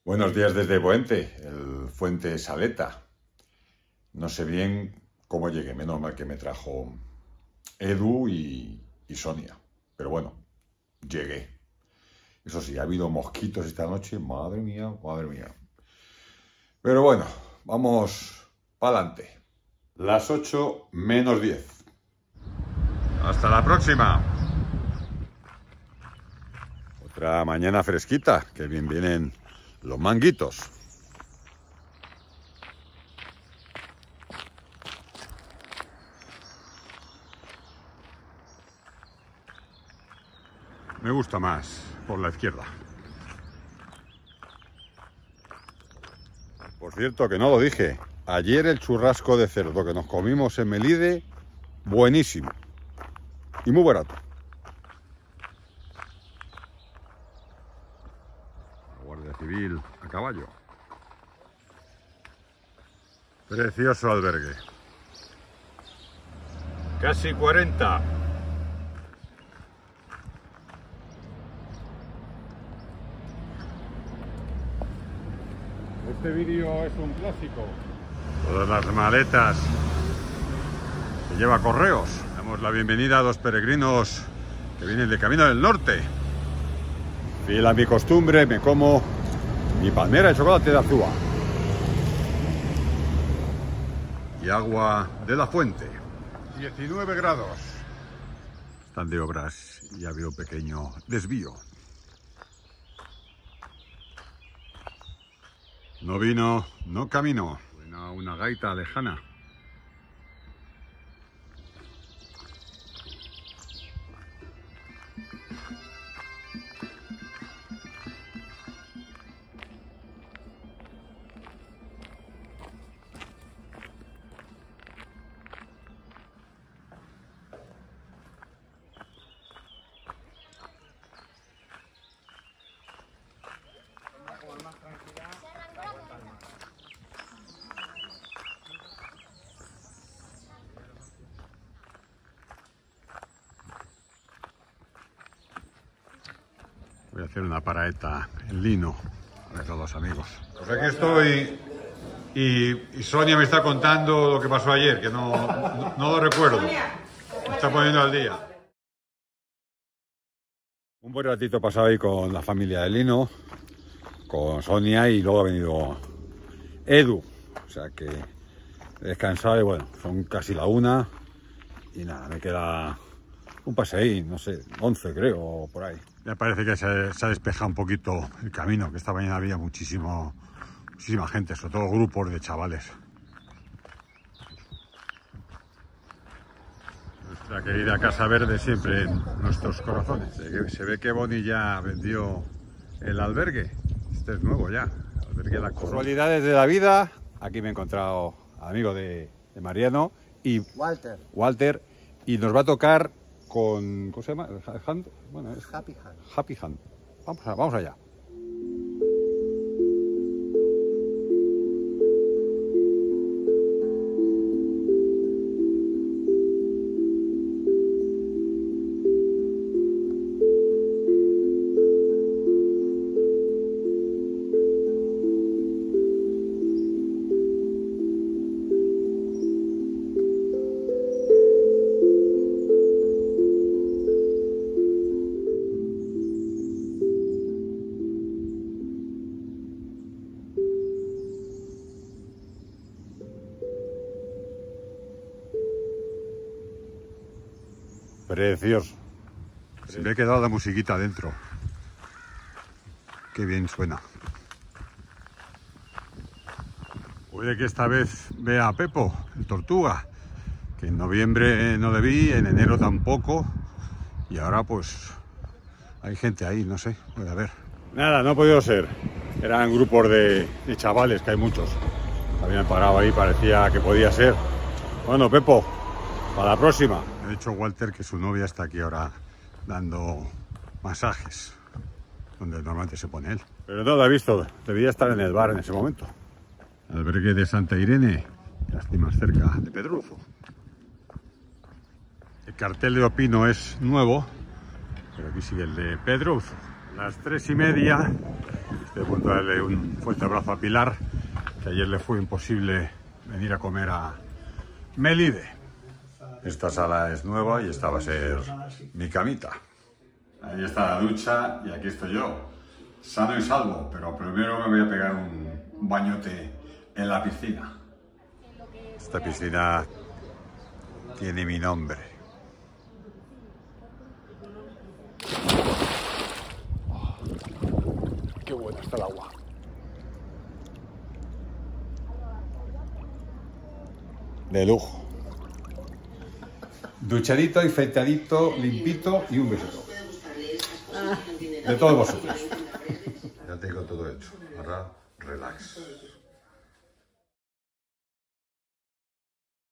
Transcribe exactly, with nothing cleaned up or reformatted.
Buenos días desde Boente, el Fuente Saleta. No sé bien cómo llegué, menos mal que me trajo Edu y, y Sonia. Pero bueno, llegué. Eso sí, ha habido mosquitos esta noche, madre mía, madre mía. Pero bueno, vamos para adelante. Las ocho menos diez. Hasta la próxima. Otra mañana fresquita, que bien vienen los manguitos. Me gusta más por la izquierda. Por cierto, que no lo dije. Ayer el churrasco de cerdo que nos comimos en Melide, buenísimo. Y muy barato. La Guardia Civil a caballo. Precioso albergue. Casi cuarenta. Este vídeo es un clásico. Todas las maletas que lleva Correos. Damos la bienvenida a dos peregrinos que vienen de camino del norte. Fiel a mi costumbre, me como mi palmera de chocolate de Azúa. Y agua de la fuente. diecinueve grados. Están de obras y había un pequeño desvío. No vino, no caminó. Suena una gaita lejana. Voy a hacer una paraeta en lino para todos los amigos. Pues aquí estoy y, y Sonia me está contando lo que pasó ayer, que no, no, no lo recuerdo. Me está poniendo al día. Un buen ratito pasado ahí con la familia de Lino, con Sonia, y luego ha venido Edu. O sea que he descansado y bueno, son casi la una y nada, me queda un paseín, no sé, once creo, o por ahí. Ya parece que se, se ha despejado un poquito el camino, que esta mañana había muchísimo, muchísima gente, sobre todo grupos de chavales. Nuestra querida Casa Verde siempre en nuestros corazones. Se ve que Boni ya vendió el albergue. Este es nuevo ya, el albergue La Corona. Casualidades de la vida. Aquí me he encontrado amigo de, de Mariano y Walter. Walter, y nos va a tocar con, ¿cómo se llama? Hand, bueno, es Happy Hand. Happy Hand. Vamos, a, vamos allá. Precioso. Se me ha quedado la musiquita dentro. Qué bien suena. Puede que esta vez vea a Pepo, el tortuga, que en noviembre no le vi, en enero tampoco, y ahora pues hay gente ahí, no sé, voy a ver. Nada, no ha podido ser. Eran grupos de, de chavales, que hay muchos. Habían parado ahí, parecía que podía ser. Bueno, Pepo, para la próxima. Me ha dicho Walter que su novia está aquí ahora dando masajes, donde normalmente se pone él. Pero no lo he visto, debía estar en el bar en ese momento. Albergue de Santa Irene, ya más cerca de Pedruzo. El cartel de Opino es nuevo, pero aquí sigue el de Pedruzo. Las tres y media. De punto de darle un fuerte abrazo a Pilar, que ayer le fue imposible venir a comer a Melide. Esta sala es nueva y esta va a ser mi camita. Ahí está la ducha y aquí estoy yo, sano y salvo, pero primero me voy a pegar un bañote en la piscina. Esta piscina tiene mi nombre. Oh, qué buena está el agua. De lujo. Duchadito y feitadito, limpito y un besito. De todos vosotros. Ya tengo todo hecho. Ahora, relax.